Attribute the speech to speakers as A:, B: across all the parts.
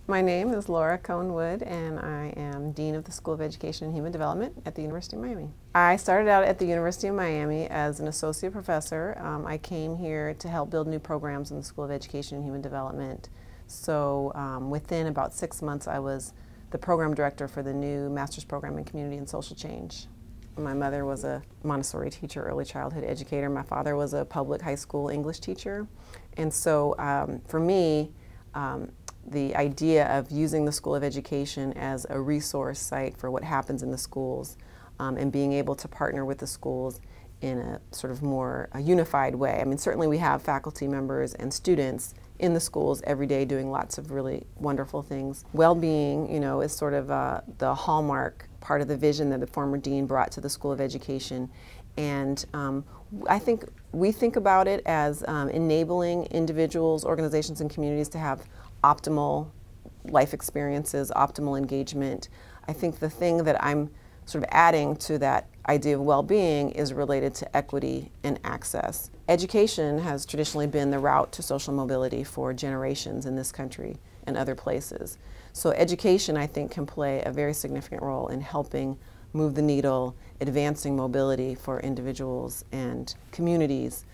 A: My name is Laura Kohn-Wood, and I am Dean of the School of Education and Human Development at the University of Miami. I started out at the University of Miami as an associate professor. I came here to help build new programs in the School of Education and Human Development. So within about 6 months, I was the program director for the new master's program in community and social change. My mother was a Montessori teacher, early childhood educator. My father was a public high school English teacher. And so for me, the idea of using the School of Education as a resource site for what happens in the schools and being able to partner with the schools in a sort of more unified way. I mean, certainly we have faculty members and students in the schools every day doing lots of really wonderful things. Well-being, you know, is sort of the hallmark part of the vision that the former dean brought to the School of Education. And I think we think about it as enabling individuals, organizations, and communities to have optimal life experiences, optimal engagement. I think the thing that I'm sort of adding to that idea of well-being is related to equity and access. Education has traditionally been the route to social mobility for generations in this country and other places. So education, I think, can play a very significant role in helping move the needle, advancing mobility for individuals and communities,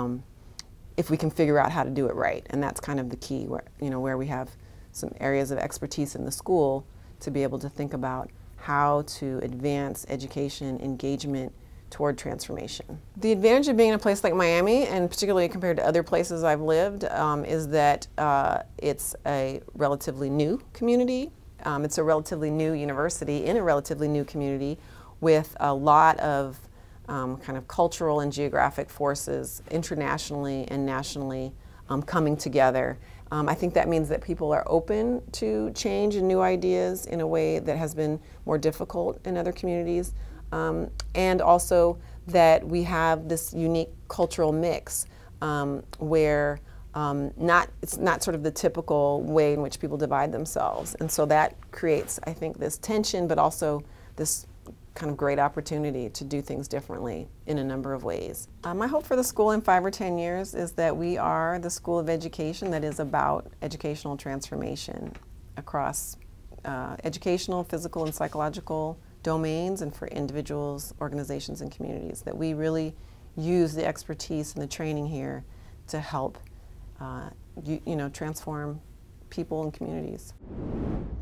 A: if we can figure out how to do it right. And that's kind of the key, where we have some areas of expertise in the school to be able to think about how to advance education engagement toward transformation. The advantage of being in a place like Miami, and particularly compared to other places I've lived, is that it's a relatively new community. It's a relatively new university in a relatively new community with a lot of kind of cultural and geographic forces internationally and nationally coming together. I think that means that people are open to change and new ideas in a way that has been more difficult in other communities. And also that we have this unique cultural mix where it's not sort of the typical way in which people divide themselves. And so that creates, I think, this tension, but also this kind of great opportunity to do things differently in a number of ways. My hope for the school in 5 or 10 years is that we are the School of Education that is about educational transformation across educational, physical, and psychological domains and for individuals, organizations, and communities. That we really use the expertise and the training here to help transform people and communities.